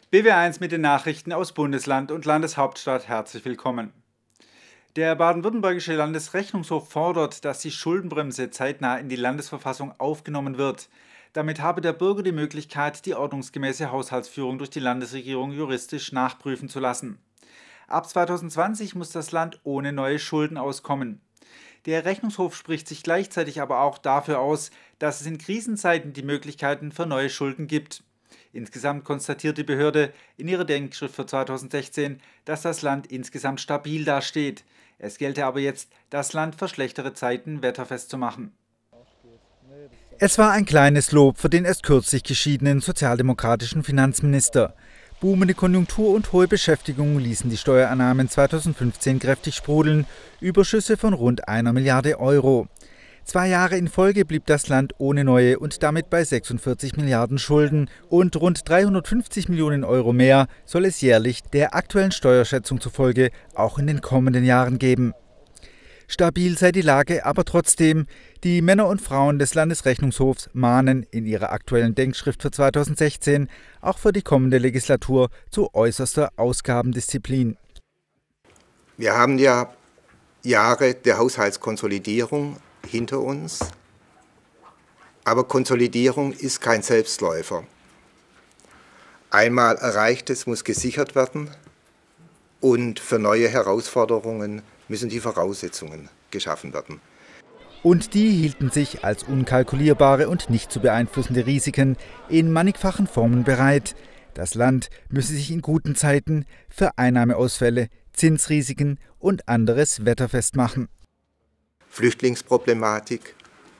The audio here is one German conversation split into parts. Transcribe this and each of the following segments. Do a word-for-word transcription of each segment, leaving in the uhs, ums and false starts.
B W eins mit den Nachrichten aus Bundesland und Landeshauptstadt. Herzlich willkommen. Der baden-württembergische Landesrechnungshof fordert, dass die Schuldenbremse zeitnah in die Landesverfassung aufgenommen wird. Damit habe der Bürger die Möglichkeit, die ordnungsgemäße Haushaltsführung durch die Landesregierung juristisch nachprüfen zu lassen. Ab zweitausendzwanzig muss das Land ohne neue Schulden auskommen. Der Rechnungshof spricht sich gleichzeitig aber auch dafür aus, dass es in Krisenzeiten die Möglichkeiten für neue Schulden gibt. Insgesamt konstatiert die Behörde in ihrer Denkschrift für zweitausendsechzehn, dass das Land insgesamt stabil dasteht. Es gelte aber jetzt, das Land für schlechtere Zeiten wetterfest zu machen. Es war ein kleines Lob für den erst kürzlich geschiedenen sozialdemokratischen Finanzminister. Boomende Konjunktur und hohe Beschäftigung ließen die Steuereinnahmen zweitausendfünfzehn kräftig sprudeln, Überschüsse von rund einer Milliarde Euro. Zwei Jahre in Folge blieb das Land ohne neue und damit bei sechsundvierzig Milliarden Schulden und rund dreihundertfünfzig Millionen Euro mehr soll es jährlich der aktuellen Steuerschätzung zufolge auch in den kommenden Jahren geben. Stabil sei die Lage aber trotzdem. Die Männer und Frauen des Landesrechnungshofs mahnen in ihrer aktuellen Denkschrift für zweitausendsechzehn auch für die kommende Legislatur zu äußerster Ausgabendisziplin. Wir haben ja Jahre der Haushaltskonsolidierung hinter uns, aber Konsolidierung ist kein Selbstläufer. Einmal Erreichtes muss gesichert werden und für neue Herausforderungen müssen die Voraussetzungen geschaffen werden. Und die hielten sich als unkalkulierbare und nicht zu beeinflussende Risiken in mannigfachen Formen bereit. Das Land müsse sich in guten Zeiten für Einnahmeausfälle, Zinsrisiken und anderes wetterfest machen. Flüchtlingsproblematik,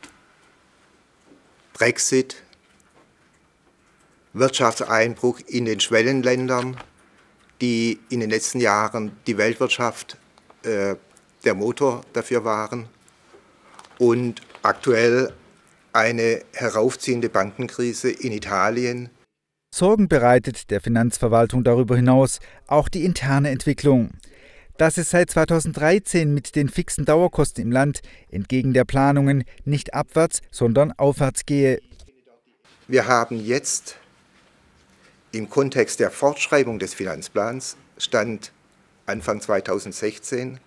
Brexit, Wirtschaftseinbruch in den Schwellenländern, die in den letzten Jahren die Weltwirtschaft äh, der Motor dafür waren, und aktuell eine heraufziehende Bankenkrise in Italien. Sorgen bereitet der Finanzverwaltung darüber hinaus auch die interne Entwicklung. Dass es seit zweitausenddreizehn mit den fixen Dauerkosten im Land entgegen der Planungen nicht abwärts, sondern aufwärts gehe. Wir haben jetzt im Kontext der Fortschreibung des Finanzplans, Stand Anfang zweitausendsechzehn,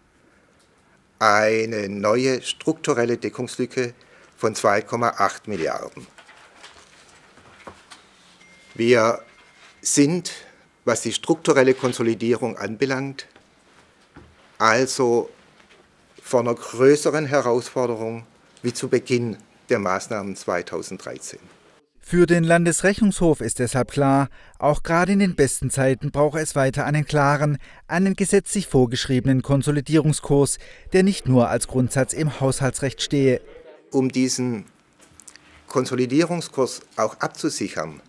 eine neue strukturelle Deckungslücke von zwei Komma acht Milliarden. Wir sind, was die strukturelle Konsolidierung anbelangt, also vor einer größeren Herausforderung wie zu Beginn der Maßnahmen zweitausenddreizehn. Für den Landesrechnungshof ist deshalb klar, auch gerade in den besten Zeiten brauche es weiter einen klaren, einen gesetzlich vorgeschriebenen Konsolidierungskurs, der nicht nur als Grundsatz im Haushaltsrecht stehe. Um diesen Konsolidierungskurs auch abzusichern,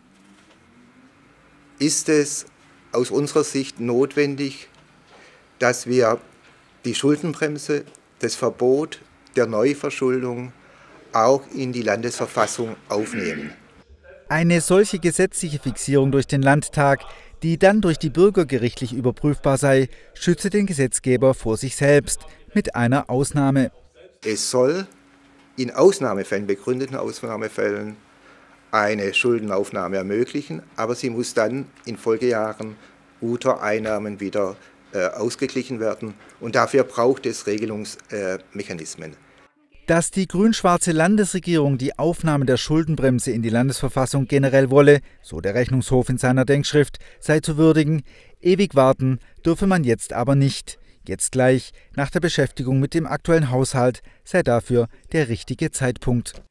ist es aus unserer Sicht notwendig, dass wir die Schuldenbremse, das Verbot der Neuverschuldung auch in die Landesverfassung aufnehmen. Eine solche gesetzliche Fixierung durch den Landtag, die dann durch die Bürger gerichtlich überprüfbar sei, schütze den Gesetzgeber vor sich selbst, mit einer Ausnahme. Es soll in Ausnahmefällen, begründeten Ausnahmefällen, eine Schuldenaufnahme ermöglichen, aber sie muss dann in Folgejahren guter Einnahmen wieder äh, ausgeglichen werden. Und dafür braucht es Regelungsmechanismen. Dass die grün-schwarze Landesregierung die Aufnahme der Schuldenbremse in die Landesverfassung generell wolle, so der Rechnungshof in seiner Denkschrift, sei zu würdigen. Ewig warten dürfe man jetzt aber nicht. Jetzt gleich, nach der Beschäftigung mit dem aktuellen Haushalt, sei dafür der richtige Zeitpunkt.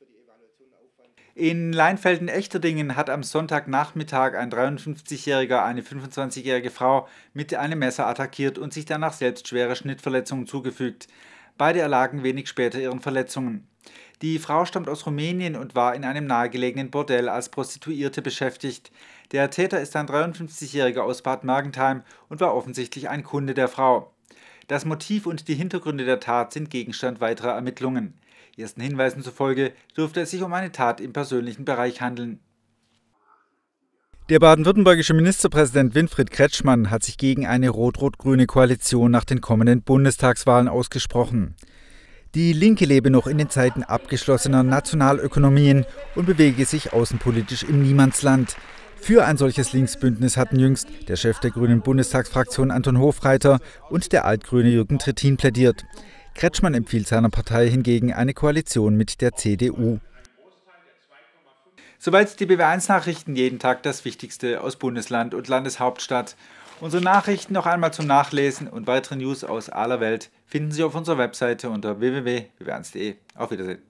In Leinfelden-Echterdingen hat am Sonntagnachmittag ein dreiundfünfzigjähriger eine fünfundzwanzigjährige Frau mit einem Messer attackiert und sich danach selbst schwere Schnittverletzungen zugefügt. Beide erlagen wenig später ihren Verletzungen. Die Frau stammt aus Rumänien und war in einem nahegelegenen Bordell als Prostituierte beschäftigt. Der Täter ist ein dreiundfünfzigjähriger aus Bad Mergentheim und war offensichtlich ein Kunde der Frau. Das Motiv und die Hintergründe der Tat sind Gegenstand weiterer Ermittlungen. Ersten Hinweisen zufolge dürfte es sich um eine Tat im persönlichen Bereich handeln. Der baden-württembergische Ministerpräsident Winfried Kretschmann hat sich gegen eine rot-rot-grüne Koalition nach den kommenden Bundestagswahlen ausgesprochen. Die Linke lebe noch in den Zeiten abgeschlossener Nationalökonomien und bewege sich außenpolitisch im Niemandsland. Für ein solches Linksbündnis hatten jüngst der Chef der Grünen Bundestagsfraktion Anton Hofreiter und der Altgrüne Jürgen Trittin plädiert. Kretschmann empfiehlt seiner Partei hingegen eine Koalition mit der C D U. Soweit die B W eins Nachrichten, jeden Tag das Wichtigste aus Bundesland und Landeshauptstadt. Unsere Nachrichten noch einmal zum Nachlesen und weitere News aus aller Welt finden Sie auf unserer Webseite unter w w w punkt b w eins punkt de. Auf Wiedersehen.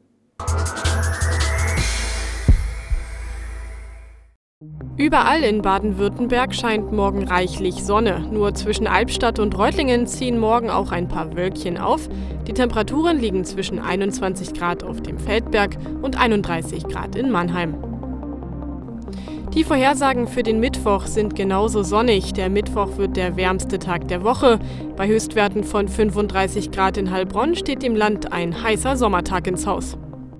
Überall in Baden-Württemberg scheint morgen reichlich Sonne. Nur zwischen Albstadt und Reutlingen ziehen morgen auch ein paar Wölkchen auf. Die Temperaturen liegen zwischen einundzwanzig Grad auf dem Feldberg und einunddreißig Grad in Mannheim. Die Vorhersagen für den Mittwoch sind genauso sonnig. Der Mittwoch wird der wärmste Tag der Woche. Bei Höchstwerten von fünfunddreißig Grad in Heilbronn steht dem Land ein heißer Sommertag ins Haus.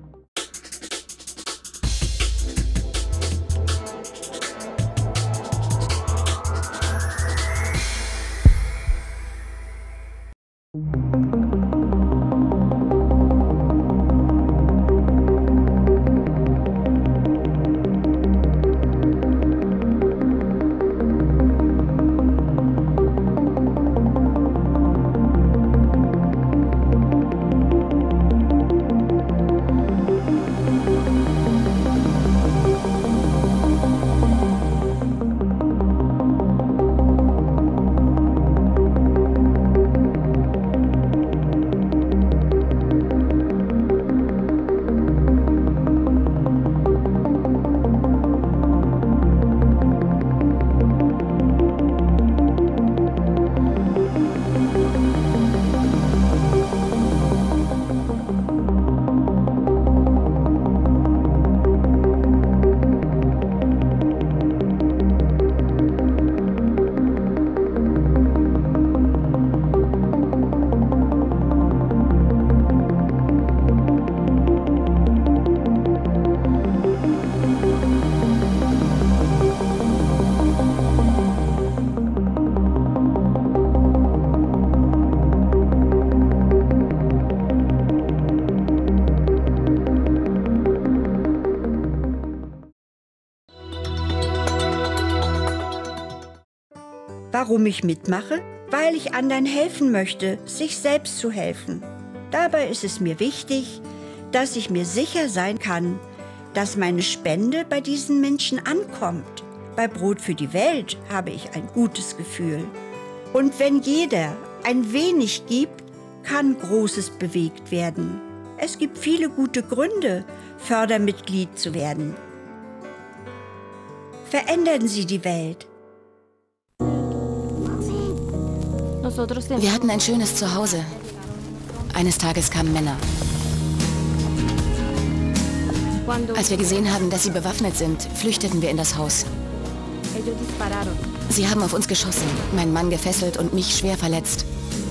Warum ich mitmache? Weil ich anderen helfen möchte, sich selbst zu helfen. Dabei ist es mir wichtig, dass ich mir sicher sein kann, dass meine Spende bei diesen Menschen ankommt. Bei Brot für die Welt habe ich ein gutes Gefühl. Und wenn jeder ein wenig gibt, kann Großes bewegt werden. Es gibt viele gute Gründe, Fördermitglied zu werden. Verändern Sie die Welt. Wir hatten ein schönes Zuhause. Eines Tages kamen Männer. Als wir gesehen haben, dass sie bewaffnet sind, flüchteten wir in das Haus. Sie haben auf uns geschossen, meinen Mann gefesselt und mich schwer verletzt.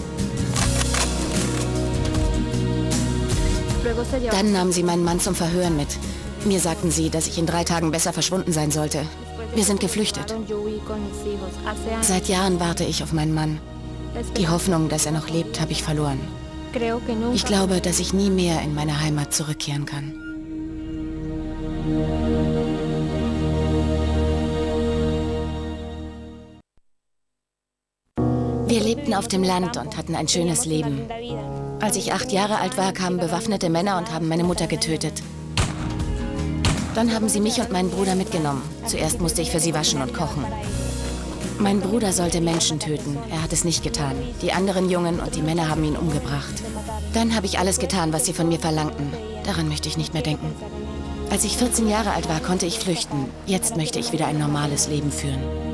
Dann nahmen sie meinen Mann zum Verhören mit. Mir sagten sie, dass ich in drei Tagen besser verschwunden sein sollte. Wir sind geflüchtet. Seit Jahren warte ich auf meinen Mann. Die Hoffnung, dass er noch lebt, habe ich verloren. Ich glaube, dass ich nie mehr in meine Heimat zurückkehren kann. Wir lebten auf dem Land und hatten ein schönes Leben. Als ich acht Jahre alt war, kamen bewaffnete Männer und haben meine Mutter getötet. Dann haben sie mich und meinen Bruder mitgenommen. Zuerst musste ich für sie waschen und kochen. Mein Bruder sollte Menschen töten. Er hat es nicht getan. Die anderen Jungen und die Männer haben ihn umgebracht. Dann habe ich alles getan, was sie von mir verlangten. Daran möchte ich nicht mehr denken. Als ich vierzehn Jahre alt war, konnte ich flüchten. Jetzt möchte ich wieder ein normales Leben führen.